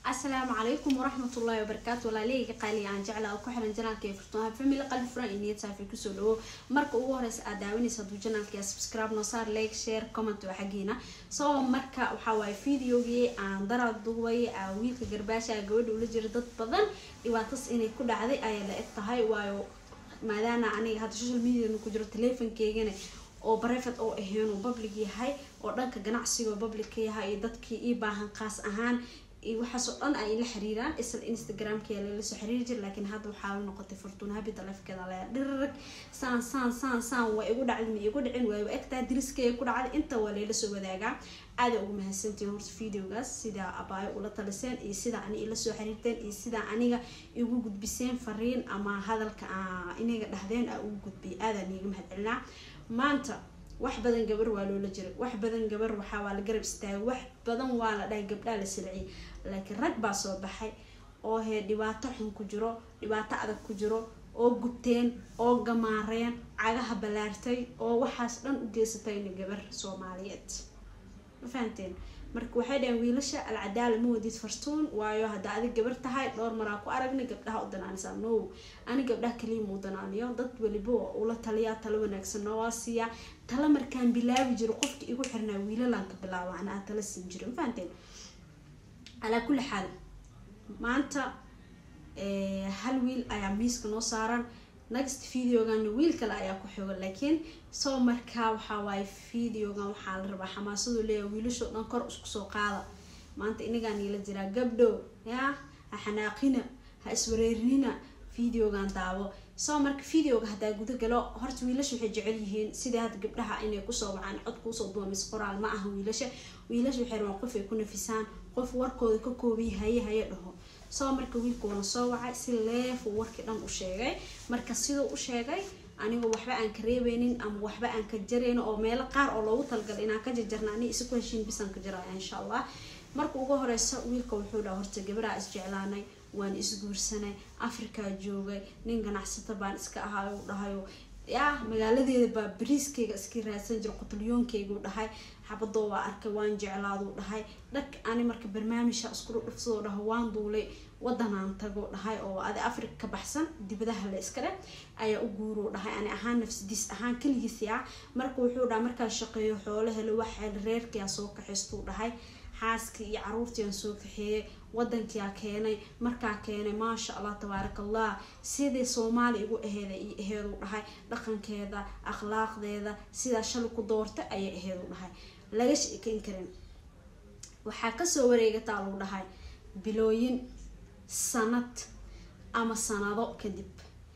السلام عليكم ورحمة الله وبركاته. ولا ليه قالي عن جعله وكحرن جنال كيف فرتوها فمي قلب فران إني تسافر كسولو مرك وهرس أداوني صدو جنال كي سبسكرايب نصار لايك شير كومنت وحقينا سو مركا وحواي فيديوغي عن درا دوي ويل كجرباشة جود ولجر ضد بدن يواتص إني كل عادي أي لقيتها وايو ما دانا عني هذا السوشيال ميديا إنه كجرو تليفون كيجني oo private oo ahayn oo public yahay oo dhanka ganacsiga public yahay dadkii ii baahan qaas ahaan waxa soo dhan ay la xiriiraan isla Instagram-ka la soo xiriir jir laakiin hadda waxa noqotay Fortuna Happy taleefkeeda la dhirrig saan way igu dhacin way egtaa diriskay ku dhacday inta wali la soo wadaaga aad ugu mahadsantiin horta videogaas sida abay ula taliseen iyo sida ani ila soo xiriirteen iyo sida aniga igu gudbiseen fariin ama hadalka inaga dhahdeen ugu gudbi aad aniga mahadcelinaa maanta wax badan gabar waa loo jiray wax badan gabar waxa waa la garab istaagay wax badan waa la dhahay gabdhaha la silciyay laakiin rag baa soo baxay oo dhibaato xun ku jiro dhibaato adag ku jiro oo gubteen oo gamaareen cagaha balaartay oo waxaas dhan u geysatay in gabar Soomaaliyeed ma fahanteen marka waxay dhayn wiilasha alcadaala ma wadid fartuun waayo hada adig gabar tahay dhowr mar ku aragnay gabdhaha u danaanaysan no ani gabdhaha kaliya mu danaaniyo dad waliba oo la taliya talo wanaagsan oo waasiya tala markaan bilaabi jiro qofka igu xirnaa wiilalaan ka bilaabo ana tala siin jiro ma fahanteen ala kulli xaal maanta hal wiil ayaa miiska noo saaran next video-gan wiil kale ayaa ku xigo laakiin soo markaa waxa waay video-gan waxa la rabaa xamaasadu leeyahay wiilasho dhan kor isku soo qaada maanta inagaan ila jira gabdho ya xanaaqina ha iswareerinina video-gan daawo soo marka video-ga hada guda galo horta wiilashu waxay jecel yihiin sida had gabdhaha inay ku soo wacaan cod ku soo duumis qoraal ma aha wiilashu waxay rabaan qof ay ku nafisaan qof warkooda ka koobi haye dhaho soo marka wiilkoona soo wacay si leef warkii dhan u sheegay marka sidoo u sheegay aniga waxba aan ka reebeynin ama waxba aan ka jareyno oo meel qaar oo loogu talgalay inaan ka jarjarnaani isku heshiin bisan ka jiraa insha Allah marka ugu horeysa wiilka wuxuu dhahay horta gabadha is jeclaanay waan isguursanay Afrika joogay nin ganacsata baan iska ahaa u dhahayo ya magaaladeeda ba bariiskeyga iska raadsan jir qutulyoonkeyga u dhahay xabado waa arkay waan jeclaado u dhahay dhak ani marka barnaamijka isku dhufsado dhahay waan duulay wadanaan tago dhahay oo adi Afrika ka baxsan dibadaha la iska leh ayaa u guuro dhahay ani ahaan nafsidiis ahaan kaligiis yaa marka wuxuu dhahay marka shaqeeyo xoolaha la waxay reerkiya soo kaxisto dhahay xaaski iyo caruurtii soo kaxeeyay wadankiya keenay marka keenay ma sha Allah tabarakallah sidii Soomaali igu aheedu dhahay dhaqankeeda akhlaaqdeeda sida shal ku doortay ay aheedu dhahay laga sheekin karin waxa ka soo wareegata uu dhahay bilooyin sanad ama sanado kadib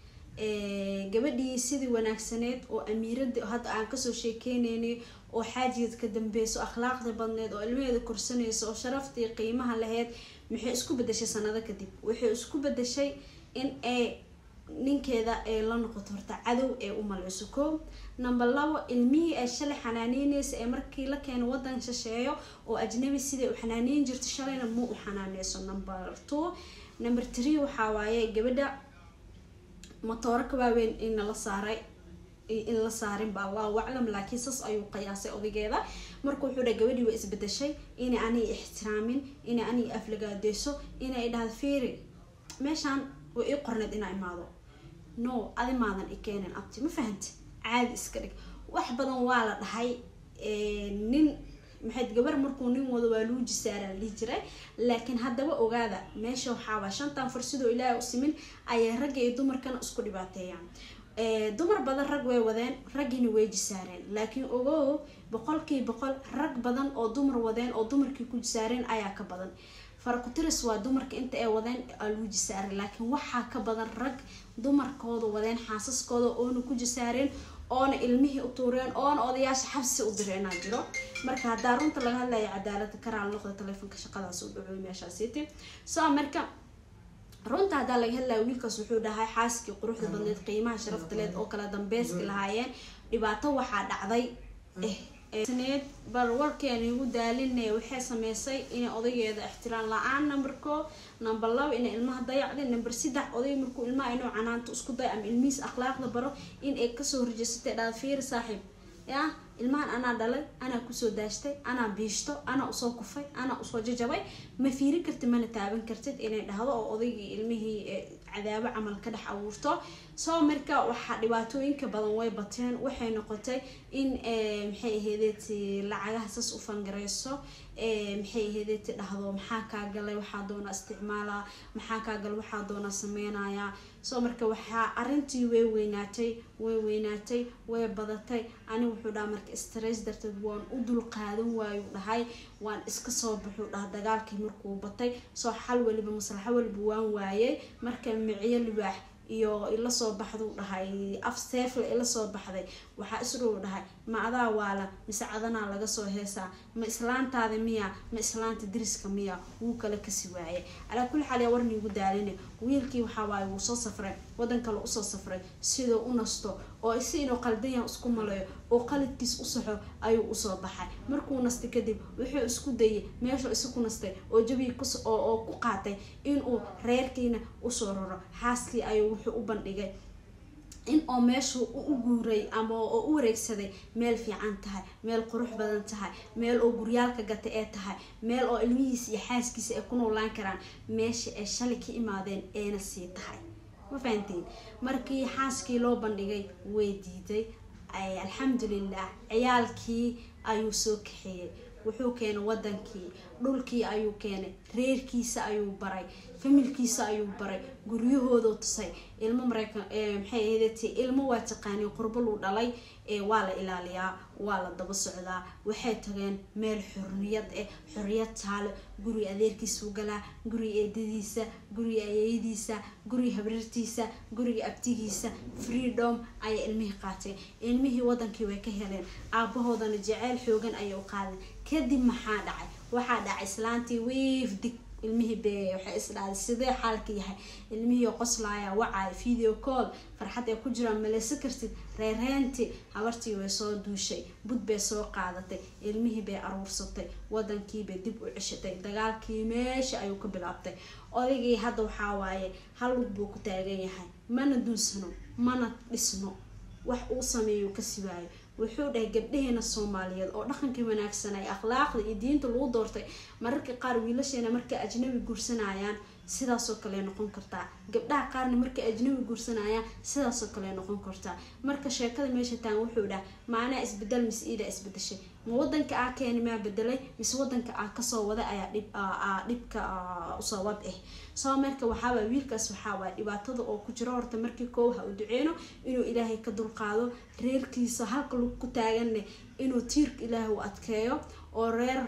gabadhii sidii wanaagsaneed oo amiirada hadda aan ka soo sheekeyneenay oo xaajiyad ka dambeeyso akhlaaqda badneed oo ilmaheeda korsanayso oo sharaftii qiimaha lahayd maxay isku bedeshay sanado kadib waxay isku bedeshay in ay ninkeeda ay la noqoto horta cadow ee u malciso ko number 2 ilmihii ay shalay xanaaneynaysa ee markii la keenay wadan shisheeyo oo ajnabi sidii u xanaaneyn jirtay shalayna ma u xanaaneyso number 2 number 3 waxa waaye gabadha motorka waaweyn in la saaray in la saarin ba Allah waclam laakiin sas ayuu qiyaasay odigeeda markuu wuxuu dhahay gabadhii way isbedeshay in ani ixtiraamin in ani aflagaadeeso in ay dhahdo fiiri meeshan way ii qorneed in ay imaado no adi maadan ikeenan abti ma fahanti caadi iska dhig wax badan waa la dhahay nin maxay gabar markuu nin wado waa loo jisaaran li jiray laakiin haddaba ogaada meesha waxa waa shantan fursadoo Ilaahay u simin ay rag iyo dumarkan isku dhibaateeyaan dumar badan rag way wadeen ragina way jisaareen laakiin ogow 100% rag badan oo dumar wadeen oo dumarkii ku jisaareen ayaa ka badan farqu tiris waa dumarka inta ay wadeen alu jisaareen laakiin waxa ka badan rag dumarkooda wadeen xaasaskooda oo ku jisaareen oo ilmihii u tuureen oo odayaasha xabsi u direen jiro marka hada runta laga hadlayo cadaalad karaan noqdo telefoonka shaqadaas u dhaco meeshaasiti soo marka runta hada laga hadlayo wiilkaas wuxuu dhahay xaaskii quruxda badneed qiimaha sharafta leed oo kala dambeeyska lahaayeen dhibaato waxa dhacday سنيد بالوركين يقول دالين وحسميسي إن أضيع احترام لعان نمبر لو إن المه ضيع لين نمبر 6 أضيع مركو الماء إنه عنان تسكت ضيع من الميس أخلاق لبرو إن إكسر رجستة دافير صاحب يا ilmahan ana dhalay ana ku soo daashtay ana biishto ana u soo kufay ana u soo jajabay ma fiiri kartid mana taaban kartid inay dhahdo oo odaygii ilmihii cadaabo camal ka dhax abuurto soo marka waxa dhibaatooyinka badan way bateen waxay noqotay in maxay ahaydeen lacagaha sas u fangareyso maxay ahaydeen dhahdo maxaa ka galay waxa doona isticmaala maxaa ka gal waxa doona sameynaya soo marka waxa arintii way weynaatay way badatay ani wuxuu dhaa marka stress darteed waan u dul qaadan waayo dhahay waan iska soo baxo dagaalkii markuu batay soo xal waliba maslaxa waliba waan waayay marka miciyo libaax iyo ila soo baxdo dhahay af safe ila soo baxday waxa isruu dhahay ma adaa waala mise cadana laga soo heesaa ma islaantaada miya ma islaanta diriska miya uu kala kasi waaye ala kulli xal warni ugu daaline wiilkii waxa waay uu soo safray wadan kale u soo safray sidoo u nasto oo isino qaldan isku malayo oo qalidkiis u saxo ayuu u soo baxay markuu nastay kadib wuxuu isku dayay meesha isku nastay oo jabi oo ku qaatay in uu reerkiina u soo raro xaaskii ayuu wuxuu u bandhigay in oo meeshu u guuray ama oo u wareegsaday meel fiican tahay meel qurux badan tahay meel oo guryaalka gata ee tahay meel oo ilmihiisa iyo xaaskiisa ay ku noolaan karaan meesha ay shalay ka imaadeen eena sii tahay ma fahantiin markii xaaskii loo bandhigay way diiday alxamdulillah ciyaalkii ayuu soo kaxeeyay wuxuu keenay wadankii dhulkii ayuu keenay reerkiisa ayuu baray familkiisa ayuu baray guryahooda tusay ilmo Mareykan maxay ahaydeen ilmo waa taqaani qurbo loo dhalay waa la ilaaliyaa waa la daba socdaa waxay tageen meel xurriyad taalo guri adeerkiisa u galaa guri eedadiisa guri ayeeyadiisa guri habrartiisa guri abtigiisa freedom ay ilmihii qaatay ilmihii wadankii way ka heleen aabahoodana jacayl xoogan ay u qaadeen kadib maxaa dhacay waxa dhacay islaantii wiifdig ilmihii bee waxay isdhaad sidee xaalka yahay ilmihii qoslaaya wacay video call farxad ay ku jiraan maleysa kartid reereenti habartii way soo duushay bud bay soo qaadatay ilmihii bay aruursatay wadankii bay dib u cishatay dagaalkii meesha ayuu ka bilaabtay odaygii hadda waxa waaye hal lug buu ku taagan yahay mana dunsano mana dhisno wax uu sameeyo ka siwaayo wuxuu dhahay gabdhaheena Soomaaliyeed oo dhaqankii wanaagsan ay akhlaaqda iyo diinta lagu doortay mararka qaar wiilasheena markay ajnabi guursanayaan sidaas oo kale noqon kartaa gabdhaha qaarna markay ajnabi guursanayaan sidaas oo kale noqon kartaa marka sheekada meesha taan wuxuu dhahay maana isbedel mis'ida isbedeshay ma wadanka aa keenay ma bedelay mise wadanka aa ka soo wada ayaa dhibka u sabab soo marka waxa wiilkaas waxa waa dhibaatada oo ku jiro horta markii koowaha u duceeno inuu Ilaahay ka dulqaado reerkiisa halka lagu ku taagan inuu tiirka Ilaahay u adkeeyo oo reer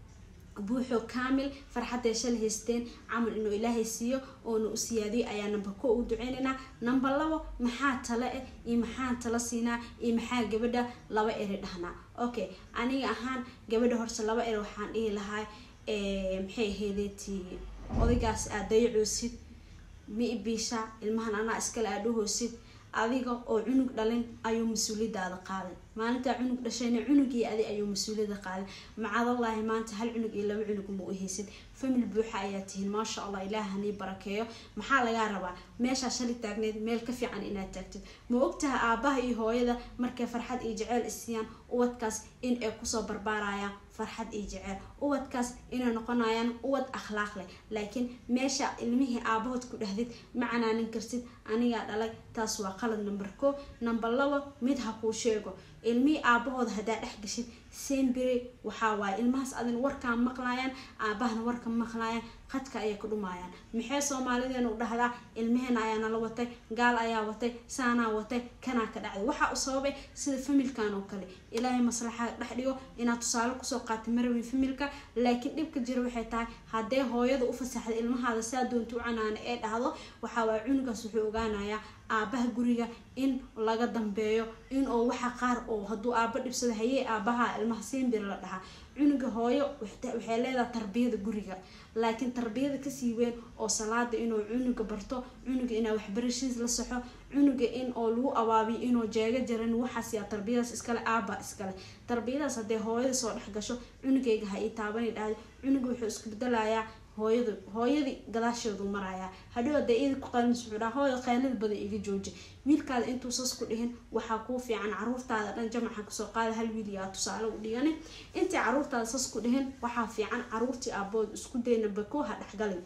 buuxo kaamil farxadda shalhaysteen amal inuu Ilaahay siiyo oo uu siyaadiyo ayaa number 1 u duceynaa number 2 maxaa tala iyo maxaa tala siinaa iyo maxaa gabadha laba eri dhahnaa okay aniga ahaan gabadha horta laba eri waxaan dhihi lahaa maxay ahaydeen odaygaas aad dayacoosid mi ibisha ilmahan ana iskala aadhoosid adiga oo cunug dhalin ayuu mas'uuliyadaada qaaday maalinta cunug dhashayna cunugii ayuu mas'uuliyada qaaday macadallahi maanta hal cunug iyo laba cunug ma u haysid family buuxa ayaa tihiin ma sha Allah ilaahani barakeeyo maxaa laga rabaa meesha shali taagneed meel ka fiican inaad taagtid ma ogtahay aabaha iyo hooyada markay farxad iyo jacayl isiyaan uwadkaas in ay ku soo barbaarayaan farxad iyo jacayl uwadkaas inay noqonayaan uwad akhlaaq leh laakiin meesha ilmihii aabahood ku dhahdid macnaanin kartid aniga dhalay taas waa qalad number 1 number 2 mid ha ku sheego ilmi aabahood hadaa dhex gashid sembire waxa waa ilmahaas adin warka maqlayaan aabahana warka maqlayaan qadka ay ku dhumayaan maxay Soomaaliyeena u dhahdaa ilmaheena ayana la watay gaal ayaa watay saana watay kana ka dhacay waxa u sababay sida familkan oo kale Ilaahay maslaxa dhex dhigo inaad tusaale ku soo qaatay marwin familka laakiin dibka jiro waxay tahay hadee hooyada u fasaxday ilmahaada saa doonto canaana ee dhahdo waxa waa cunugaas wuxuu ogaanayaa aabaha guriga in laga dambeeyo in oo waxa qaar oo haduu aaba dhibsado hayay aabaha ilmaha sembir la dhaha cunuga hooyo waxay leedahay tarbiyada guriga laakiin tarbiyada ka sii weyn oo salaada inuu cunuga barto cunuga inaa waxbarashiis la saxo cunuga in oo lagu awaabiyo inuu jeega jaran waxaas ya tarbiyadaas iskale aaba iskale tarbiyadaas hadee hooyada soo dhex gasho cunugayga ha ii taaban dhahay cunuga wuxuu isku bedelayaa hooyadii gadaasheedu maraya hadhow hadday idin ku qalin suudaa hooyo qaanada badan iga jooji wiilkaada intuu sas ku dhihin waxaa kuu fiican caruurtaada dhan jamaca kasoo qaada hal wiil yaa tusaale u dhigani intii caruurtaada sas ku dhihin waxaa fiican caruurtii aabood isku dayna bako ha dhexgalin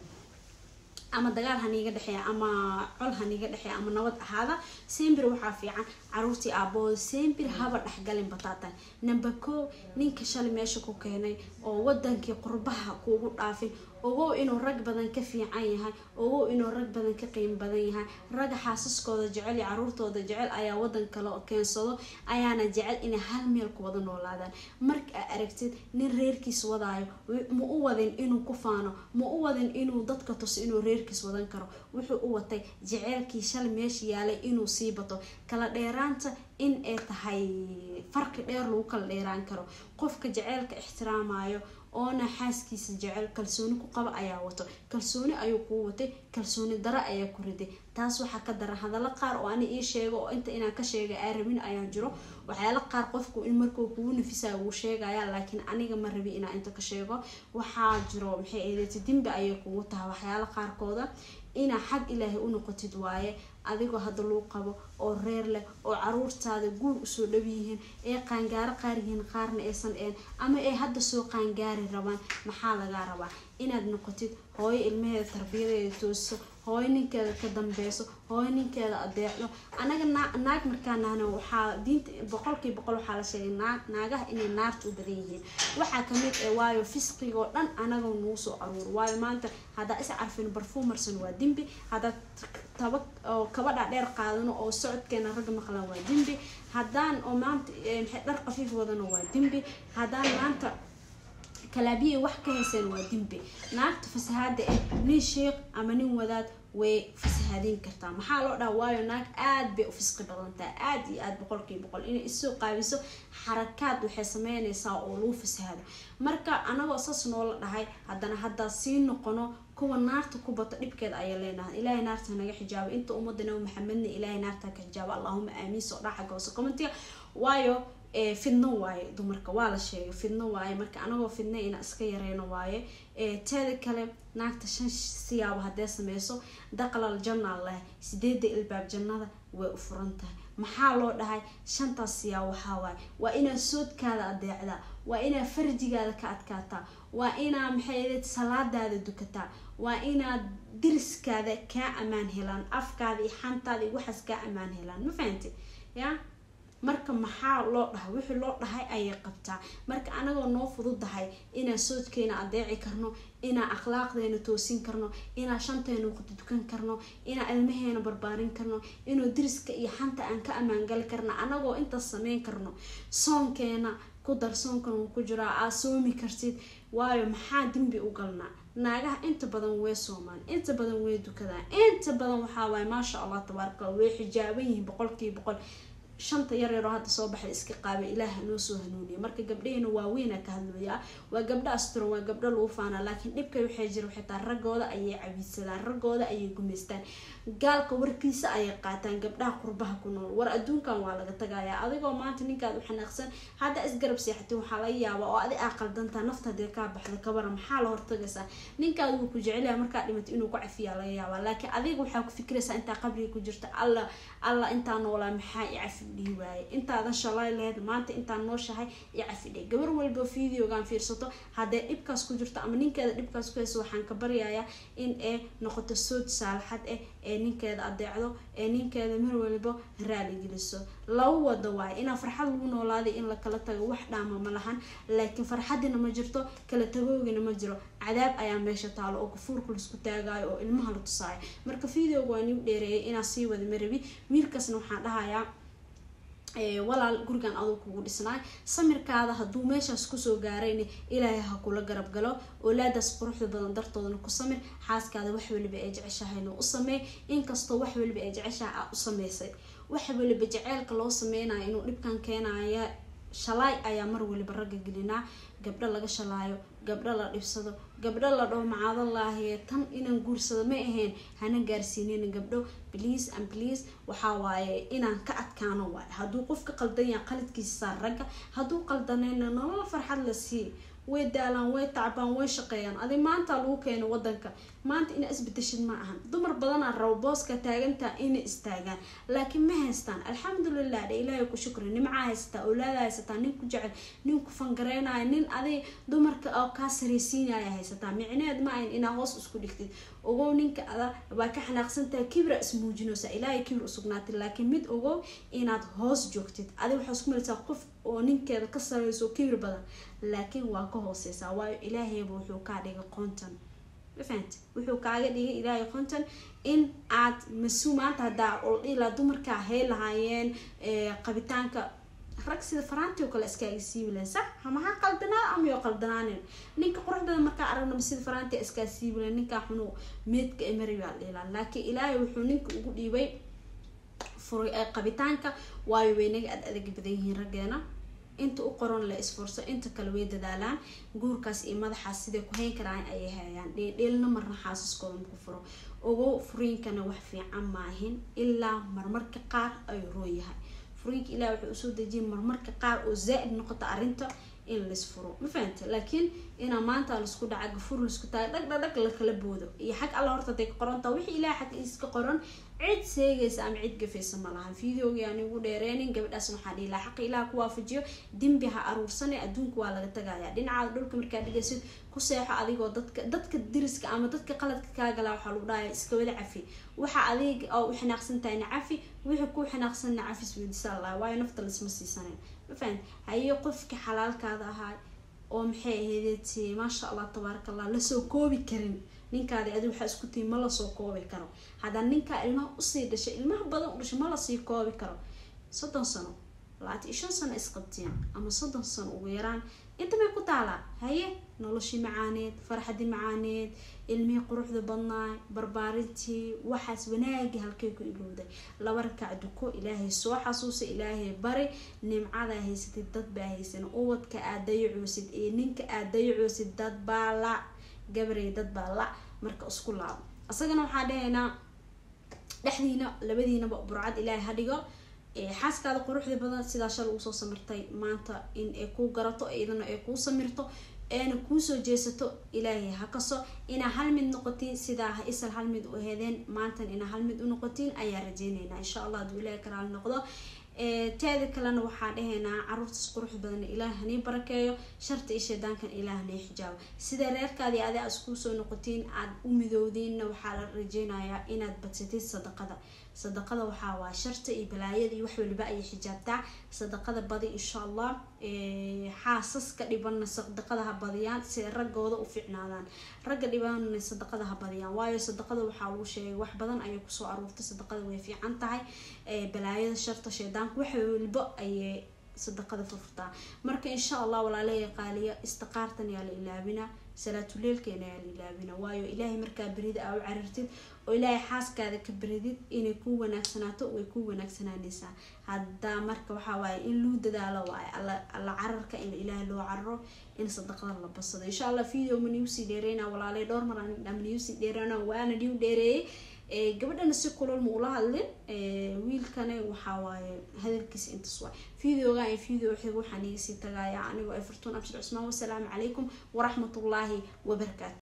ama dagaal haniga dhaxeeya ama col haniga dhaxeeya ama nabad ahaada sembir waxaa fiican caruurtii aabood sembir haba dhexgalin bataatan number 2 ninka shalay meesha ku keenay oo wadankii qurbaha kuugu dhaafin ogow inuu rag badan ka fiican yahay ogow inuu rag badan ka qiim badan yahay rag xaasaskooda jecel iyo caruurtooda jecel ayaa wadan kale keensado ayaana jecel inay hal meel ku wada noolaadaan marka aragtid nin reerkiis wadaayo ma u wadin inuu ku faano ma u wadin inuu dadka tus inuu reerkiis wadan karo wuxuu u watay jecelkii shalay meesha yaalay inuu sii bato kala dheeraanta in ay tahay farqi dheer lagu kala dheeraan karo qofka jecelka ixtiraamayo oona xaaskiisa jecel kalsooni ku qaba ayaa wato kalsooni ayuu ku watay kalsooni dara ayaa ku riday taas waxa ka daran hadalla qaar oo ani ii sheego oo inta inaan ka sheegay aarabin ayaa jiro waxyaalo qaar qofku in markuu kugu nafisaa uu sheegaya laakiin aniga ma rabi inaan inta ka sheego waxaa jiro maxay eedeetay dimbi ayay kugu tahay waxyaalo qaarkooda ina xag ilaahay u noqotid waaye adigoo hadda loo qabo oo reer leh oo caruurtaada guur usoo dhaw yihiin ee qaangaaro qaar yihiin qaarna aysan ama ay hadda soo qaangaari rabaan maxaa laga rabaa inaad noqotid hooyo ilmaheeda tarbiyadeeda toosiso hooyo ninkeeda ka dambeyso hooyo ninkeeda adeecdo anaga naag markaana waxaa diinta 100% waxaa la sheegay naagaha inay naarta u badan yihiin waxaa kamid ah waayo fisqiga oo dhan anaga noo soo aruur waayo maanta hada is carfin perfumersan waa dimbi hada taba oo kabadha dheer qaadano oo socodkeena rag maqlan waa dimbi hadaan oo maanta dhar qafiif wadano waa dimbi hadaan maanta kalaabiye wax ka haysan waa dimbi naagta fasahaada nin sheekh ama nin wadaad way fasahaadin kartaa maxaa loo dhahaa waayo naag aad bay u fisqi badan tahay aad iyo aad 100% inay isoo qaabiso xarakaad waxay sameynaysaa oo lagu fasahaado marka anagoo sas noola dhahay haddana hadda sii noqono kuwa naarta ku bato dhibkeeda ayaa leenahay ilaahay naarta naga xijaabo inta ummadana maxamedna ilaahay naarta ka xijaabo allahumma aamin soo dhaxa go'so commentiga waayo fidno waaye dumarka waa la sheegay fidno waaye marka anagoo fidna ina iska yareeno waaye teeda kale naagta 5 siyaabo hadee sameyso daqlal janna allah 8 ilbaab jannada way u furan tahay maxaa loo dhahay 5 siyaabo waxa waaye waa ina soodkaada adeecda waa ina farjigaada ka adkaata waa ina maxay salaadaada dukataa waa ina diriskaada ka amaan helaan afkaada iyo xantaada iyo waxas ka amaan helaan ma fahanti ya marka maxaa loo dhahay wixii loo dhahay ayay qabtaa marka anagoo noo fududahay inaan soodkeena adeeci karno inaan akhlaaqdeena toosin karno inaan shanteena waqti dukan karno inaan ilmaheena barbaarin karno inuu diriska iyo xanta aan ka amaan gali karno anagoo inta sameyn karno soonkeena ku darsoonkan uu ku jiraa aasoomi kartid waayo maxaa dimbi u galnaa naagaha inta badan way soomaan inta badan way dukadaan inta badan waxaa waay maasha Allah tabaaraka way xijaaban yihiin 100% shanta yar yar oo hadda soo baxay iska qaabay ilaaha noo soo hanuuniyo marka gabdheena waa weyn ka hadlaya waa gabdha asturan waa gabdha loo faana laakiin dhibka waxay jiro xitaa ragooda ayay cabisadaan ragooda ayay gumeystaan gaalka warkiisa ayay qaataan gabdhaha qurbaha ku nool war adduunkan waa laga tagayaa adigoo maanta ninkaad wax xanaaqsan hadda isgarab seexatay waxa la yaabaa oo adiga aqaldanta naftaada ka baxda kabar maxaa la hortagaysaa ninkaad uu ku jecel yahay marka dhimato inuu ku cafiyaa laga yaabaa laakiin adiga waxa ku fikraysaa inta qabriga ku jirta alla inta noolaa maxaa i cafidii waaye intaada shalay leed maanta inta nooshahay i cafidii gabar walba videogan fiirsato hadee dhibkaas ku jirto ama ninkeeda dhibkaas ku hayso waxaan ka baryayaa in ay noqoto sood saalaxad ee ninkeeda adeecdo ee ninkeeda mar walba raali geliso law wada waay ina farxad lagu noolaado in la kala tago wax dhaama ma lahan laakiin farxadina ma jirto kala tagoogina ma jiro cadaab ayaa meesha taalo oo kufuurku isku taagayo oo ilmaha la tusaayo marka videoga waan u dheereeyay ina sii wada marabi wiilkaasna waxaan dhahayaa walaal gurigan adoo kugu dhisnaa samirkaada haduu meeshaas ku soo gaareen ilaahay ha kula garab galo oolaadaas quruxda badan dartoodana ku samir xaaskaada wax waliba ay jeceshahay u sameey inkastoo wax waliba ay jeceshahay u sameysay wax waliba jaceelka loo sameeynayo inuu dhibkan keenaya shalay ayaa mar waliba ragga gelinaa gabdha laga shalaayo gabdha la dhibsado gabdha la dhoo macaadallaahi tan inaan guursado ma ahayn hana gaarsiineen gabdho please and please waxa waaye inaan ka adkaano waaye haduu qofka qaldan yahay qaladkiisa ragga haduu qaldanayna nolol farxad la sii way daalaan way tacbaan way shaqeeyaan adi maanta lagu keeno wadanka maanta ina isbedeshid ma ahan dumar badan aan rabo booska taaganta in istaagaan laakiin ma haystaan alxamdulillah ilaahay ku shukri nimca haysta awlaad haysta nin ku jecel nin ku fangareenay nin adi dumarka oo ka sareysiinaya haysta micneed ma ayn ina hoos isku dhigtid ogow ninka ada waa ka xanaaqsantaa kibra ismuujinaysa ilaahay kibra usugnaatay laakiin mid ogow inaad hoos joogtid adi waxa isku maraysaa qof oo ninkeeda ka sareyso kibir badan laakiin waa ka hooseysaa waayo ilaahay wuxuu ka dhigay qontan fahant wuxuu kaaga dhigay ilaahay qontan in aad masuumaanta hada oo ila dumarka hay lahaayeen qabitaanka rag sida faraantii kale iska siibleen sax ama ha qaldanaa ama yo qaldanaanin ninka quruxda marka aragna sida faraantii iska siibleen ninka xunu meedka emariya leeyahay laakiin ilaahay wuxuu ninka ugu dhiibay furay qabitaanka waayo weynaga adag badan yihiin rageena inta u qoran la isforso inta kale way dadaalaan guurkaas iyo madaxaas sidee ku hayn karaan ay hayaan dheelna marna xaasaskooda ku furo ogo furiinkana wax fiican ma ahin ilaa marmarka qaar ay rooyahay furiinka ilaa wuxuu soo dejiyay marmarka qaar oo zaid noqota arinta in la isfuro ma fahamtay laakiin ina maanta la isku dhaca gafur la isku taag dhag la kala boodo iyo xaq alla horta day qoronta wixii ilaa xaq iska qoran cid seegaysa ama cid gafaysa ma laha fiidiyoga yani ugu dheereenin gabadhaas waxa dhila xaq ilaa ku waafajiyo dimbi ha aruursanay adduunka waa laga tagayaa dhinaca dhulka marka dhigaysid ku seexo adigoo dadka diriska ama dadka qaladka ka gala waxa lagu dhaay iska wada cafi waxa adig oo xanaaqsantahay cafi wixii ku xanaaqsan cafis weydisa Allah waa nafta la isma siisanay ma fahant hayo qofka xalaalkaada ahaa oo maxay ahaydee ma sha Allah tabarakallah la soo koobi karin ninkaadi adu waxa isku tii ma la soo koobi karo hada ninka ilmaha u sii dhashay ilmaha badan u dhashay ma la sii koobi karo 30 sano 25 sano isqabtiin ama 30 sano ugu yaraan inta may ku taala haye noloshii macaaneed farxadii macaaneed ilmihii quruxda badnaa barbaarintii waxaas wanaagi halkay ku ilowday laba rakac duko ilaahay soo xasuusa ilaahay bari nimcada haysatid dad baa haysan uwadka aadayuusid ee ninka aadayuusid dad baa la gabaray dad baa la marka isku laab asagana waxa dhahaynaa dhaxdiina labadiinaba burcad ilaahay hadhigo xaaskaada quruxda badan sida shal uu soo samirtay maanta in ay ku garato iyadana ay ku samirto eena ku soo jeesato ilaahay ha kaso ina hal mid noqotiin sida isal hal mid u heedeen maanta ina hal mid u noqotiin ayaa rajeenayna insha Allah duu ilaahay karaal noqdo teeda kalena waxa dhahaynaa caruurta quruxda badan ilaahay barakeeyo sharta iyo sheedankan ilaahay xijaab sida reerkaadi aad isku soo noqotiin aad u midoodiin waxa la rajeenayaa inaad badsatid sadaqada waxa waa sharta iyo balaayada iyo wax waliba ay xijaabtaa sadaqada badi insha Allah xaasaska dhibana sadaqada ha badiyaan si ragooda u fiicnaadaan ragga dhibana sadaqada ha badiyaan waayo sadaqada waxa uu sheegay wax badan ay ku soo aruurtay sadaqada way fiican tahay balaayada sharta sheedanku wax waliba ay sadaqada furtaa marka insha Allah walaalay qaaliya istiqaartan yaa la ilaabina salaatu leelkeena yaa la ilaabina waayo ilaahay marka barida aa u carirtid oo ilaahay xaaskaada ka baridid inay ku wanaagsanaato way ku wanaagsananaysaa hadda marka waxa waaye in loo dadaalo waaye alla cararka in ilaahay loo carro in sadaqada la basado insha Allah video maniusi dheereena walaalay dhowr mar aan maniusi dheereena waana dhiw dheereey gabadhana si kulul ma ula hadlin wiilkana waxa waaye hadalkiisa intaas waa videoga ay video xigu waxaan iga sii tagayaa anigu ay furtuun abshir Usmaan wassalaamu calaykum wa rahmatullaahi wa barakaatuh.